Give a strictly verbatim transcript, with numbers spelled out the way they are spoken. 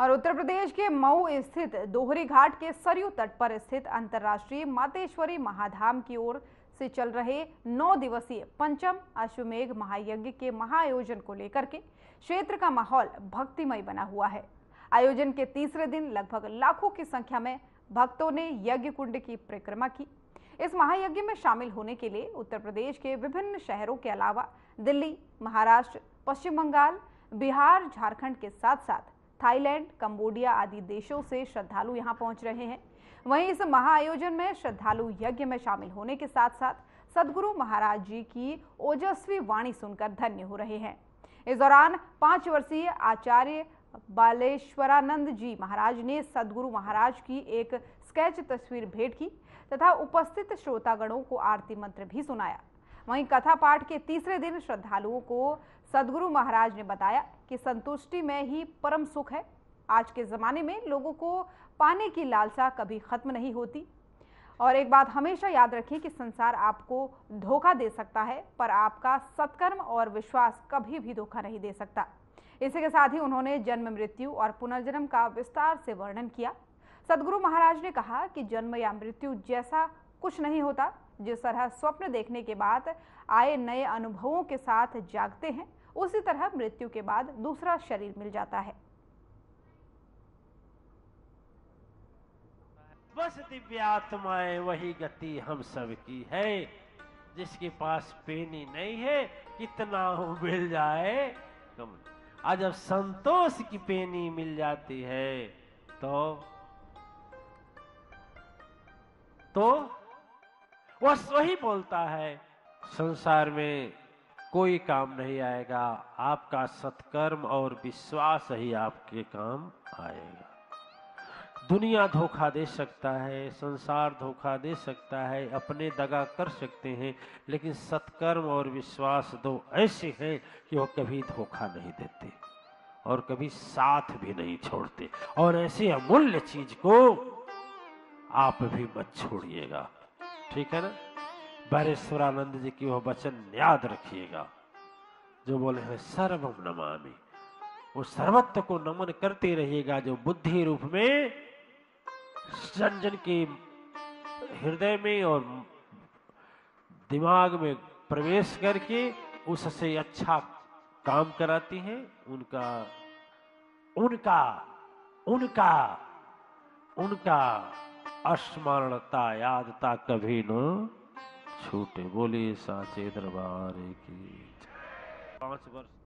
और उत्तर प्रदेश के मऊ स्थित दोहरी घाट के सरयू तट पर स्थित अंतर्राष्ट्रीय मातेश्वरी महाधाम की ओर से चल रहे नौ दिवसीय पंचम अश्वमेघ महायज्ञ के महाआयोजन को लेकर के क्षेत्र का माहौल भक्तिमय बना हुआ है। आयोजन के तीसरे दिन लगभग लाखों की संख्या में भक्तों ने यज्ञ कुंड की परिक्रमा की। इस महायज्ञ में शामिल होने के लिए उत्तर प्रदेश के विभिन्न शहरों के अलावा दिल्ली, महाराष्ट्र, पश्चिम बंगाल, बिहार, झारखंड के साथ साथ थाईलैंड, कंबोडिया आदि देशों से श्रद्धालु यहां पहुंच रहे हैं। वहीं इस महाआयोजन में श्रद्धालु यज्ञ में शामिल होने के साथ साथ सद्गुरु महाराज जी की ओजस्वी वाणी सुनकर धन्य हो रहे हैं। इस दौरान पांच वर्षीय आचार्य बालेश्वरानंद जी महाराज ने सद्गुरु महाराज की एक स्केच तस्वीर भेंट की तथा उपस्थित श्रोतागणों को आरती मंत्र भी सुनाया। वहीं कथा पाठ के तीसरे दिन श्रद्धालुओं को सद्गुरु महाराज ने बताया कि संतुष्टि में ही परम सुख है। आज के जमाने में लोगों को पाने की लालसा कभी खत्म नहीं होती और एक बात हमेशा याद रखें कि संसार आपको धोखा दे सकता है, पर आपका सत्कर्म और विश्वास कभी भी धोखा नहीं दे सकता। इसी के साथ ही उन्होंने जन्म, मृत्यु और पुनर्जन्म का विस्तार से वर्णन किया। सद्गुरु महाराज ने कहा कि जन्म या मृत्यु जैसा कुछ नहीं होता। जिस तरह स्वप्न देखने के बाद आए नए अनुभवों के साथ जागते हैं, उसी तरह मृत्यु के बाद दूसरा शरीर मिल जाता है। बस दिव्यात्माएं वही गति हम सब की है, जिसके पास पेनी नहीं है कितना हो मिल जाए कम। आज जब संतोष की पेनी मिल जाती है तो तो वह वही बोलता है, संसार में कोई काम नहीं आएगा, आपका सत्कर्म और विश्वास ही आपके काम आएगा। दुनिया धोखा दे सकता है, संसार धोखा दे सकता है, अपने दगा कर सकते हैं, लेकिन सत्कर्म और विश्वास दो ऐसे हैं कि वो कभी धोखा नहीं देते और कभी साथ भी नहीं छोड़ते। और ऐसे अमूल्य चीज को आप भी मत छोड़िएगा, ठीक है ना। बालेश्वरानंद जी की वह वचन याद रखिएगा जो बोले हैं सर्वम नमामि। वो सर्वत्व को नमन करते रहिएगा जो बुद्धि रूप में जन जन के हृदय में और दिमाग में प्रवेश करके उससे अच्छा काम कराती हैं। उनका उनका उनका उनका स्मरणता यादता कभी न छूटे। बोलिए साचे दरबार की। पांच वर्ष